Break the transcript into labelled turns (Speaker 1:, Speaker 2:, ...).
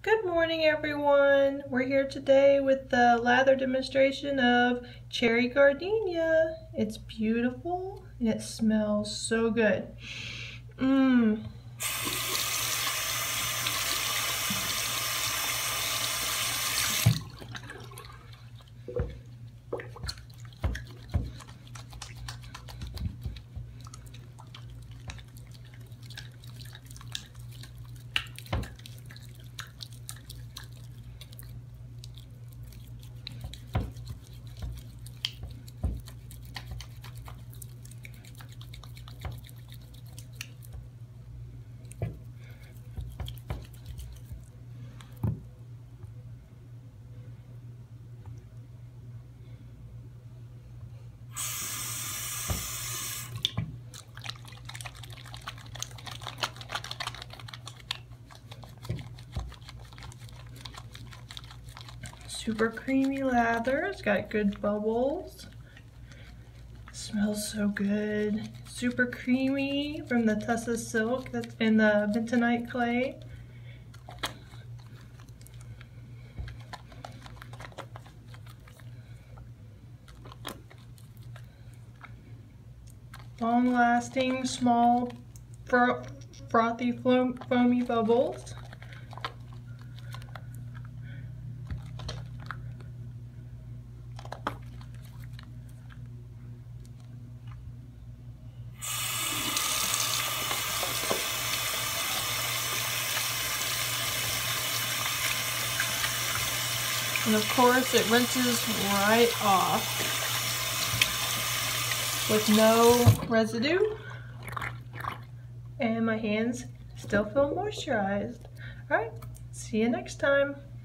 Speaker 1: Good morning, everyone. We're here today with the lather demonstration of cherry gardenia. It's beautiful and it smells so good. Super creamy lather. It's got good bubbles. Smells so good. Super creamy from the Tussa silk that's in the bentonite clay. Long-lasting, small, frothy, foamy bubbles. And of course it rinses right off with no residue. And my hands still feel moisturized. Alright, see you next time.